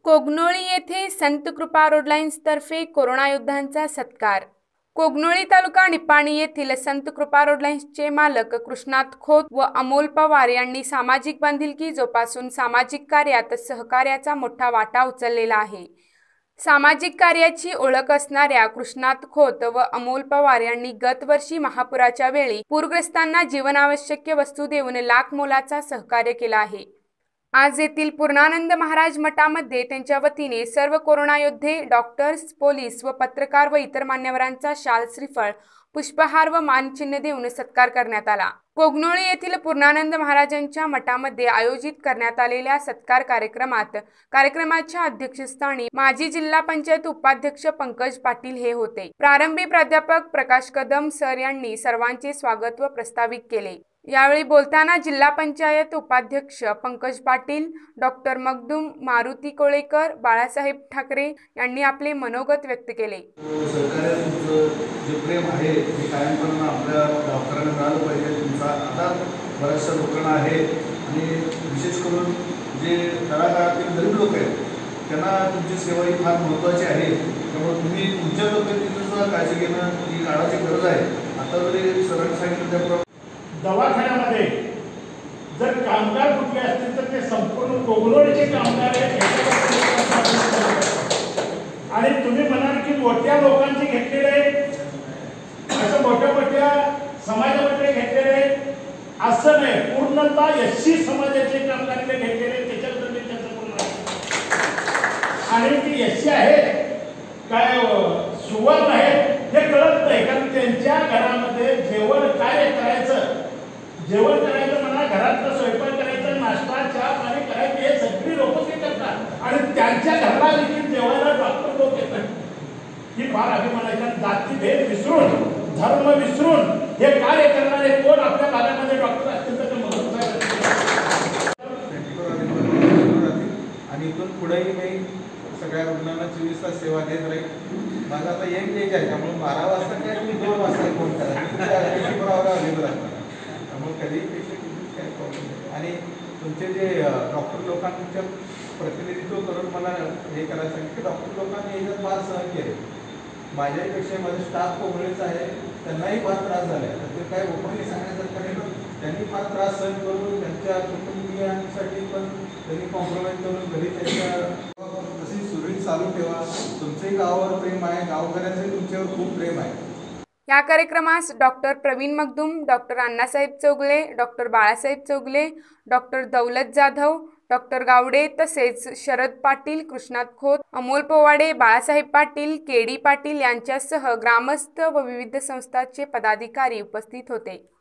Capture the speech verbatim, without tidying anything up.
कोगनोळी येथे संत कृपा रोडलाईन्सतर्फे कोरोना योद्ध्यांचा सत्कार। कोगनोळी तालुका निपाणी येथील संत कृपा रोडलाईन्सचे मालक कृष्णात खोत व अमोल पवार यांनी सामाजिक बांधिलकी जोपासून सामाजिक कार्यात सहकार्याचा मोठा वाटा उचललेला आहे। सामाजिक कार्याची ओळख असणाऱ्या कृष्णात खोत व अमोल पवार यांनी गत वर्षी महापुराच्या वेळी पूरग्रस्तांना जीवनावश्यक वस्तू देऊन लाख मोलाचा सहकार्य केला आहे। आज येथील पूर्णानंद महाराज मठामध्ये त्यांच्या वतीने सर्व कोरोना योद्धे, डॉक्टर्स, पोलीस व पत्रकार व इतर मान्यवरांचा शाल, श्रीफळ, पुष्पहार व मानचिन्ह देऊन सत्कार करण्यात आला। कोगनोळी येथील पूर्णानंद महाराजांच्या मठामध्ये आयोजित करण्यात आलेल्या सत्कार कार्यक्रमात कार्यक्रमाच्या अध्यक्षस्थानी माजी जिल्हा पंचायत उपाध्यक्ष पंकज पाटील हे होते। प्रारंभी प्राध्यापक प्रकाश कदम सर यांनी सर्वांचे स्वागत व प्रस्तावित केले। यावेळी बोलताना जिल्हा पंचायत उपाध्यक्ष पंकज पाटील, डॉक्टर मगदूम, मारुती कोळेकर, बाळासाहेब ठाकरे यांनी आपले मनोगत व्यक्त केले। जे प्रेम आहे ते कायमपणे आपल्या डॉक्टरांना मिळालं पाहिजे। तुमचा आता बऱ्याचशा लोकांना आहे आणि विशेष करून जे तळागाळातील गरीब लोक आहेत त्यांना तुमची सेवा ही फार महत्त्वाची आहे। त्यामुळे तुम्ही तुमच्या तब्येतीची सुद्धा काळजी घेणं ही काळाची गरज आहे। आता जरी सरांनी सांगितलं त्याप्रमाणे दवाखान्यामध्ये जर कामगार कुठले असतील तर ते संपूर्ण कोगनोळीचे कामगार आहेत आणि तुम्ही म्हणाल की मोठ्या लोकांचे घेतलेले असं मोठ्या मोठ्या समाजामध्ये घेतलेले असं नाही, पूर्णतः एससी समाजाचे कामगारांनी घेतलेले त्याच्याबद्दल मी त्यांचं पूर्ण आणि ती एससी आहे काय सुवर्ण आहे हे कळत नाही, कारण त्यांच्या घरामध्ये जेवण काय करायचं, जेवण करायचं म्हणा, घरातलं स्वयंपाक करायचं, नाश्ता चहा पाणी करायचं हे सगळी लोक ते करतात आणि त्यांच्या घराला देखील जेवायला डॉक्टर लोक येतात। ही फार अभिमानाची जाती भेद विसरून, धर्म विसरून हे कार्य करणारे कोण आपल्या भागामध्ये डॉक्टर असतील तर महत्त्वाचं आणि इथून पुढेही मी सगळ्या रुग्णांना चोवीस तास सेवा देत राहील। माझं आता यंग एज आहे त्यामुळे बारा वाजता काय तुम्ही दोन वाजता फोन करा, अवेलेबल असणार त्यामुळे कधीही पेशंट काय प्रॉब्लेम नाही। आणि तुमचे जे डॉक्टर लोकांच्या प्रतिनिधित्व करून मला हे करायला सांगितलं की डॉक्टर लोकांनी याच्यात फार सहन केले। माझ्यापेक्षा माझा स्टाफ कोगनोळीचा आहे, त्यांनाही फार त्रास झाला आहे, तर ते काय ओपनली सांगण्यासारखं नाही, पण त्यांनी फार त्रास सहन करून त्यांच्या कुटुंबियांसाठी पण त्यांनी कॉम्प्रोमाइज करून घरी त्यांच्या तशी सुरळीत चालू ठेवा। तुमचंही गावावर प्रेम आहे, गावकऱ्यांचंही तुमच्यावर खूप प्रेम आहे। या कार्यक्रमास doctor Pravin Magdum, doctor Annasaheb Chougale, doctor Balasaheb Chougale, doctor Daulat Jadhav, doctor Gawade तसेच शरद पाटील, कृष्णात खोत, अमोल पोवाडे, बाळासाहेब पाटील, के डी पाटील यांच्यासह ग्रामस्थ व विविध संस्थांचे पदाधिकारी उपस्थित होते।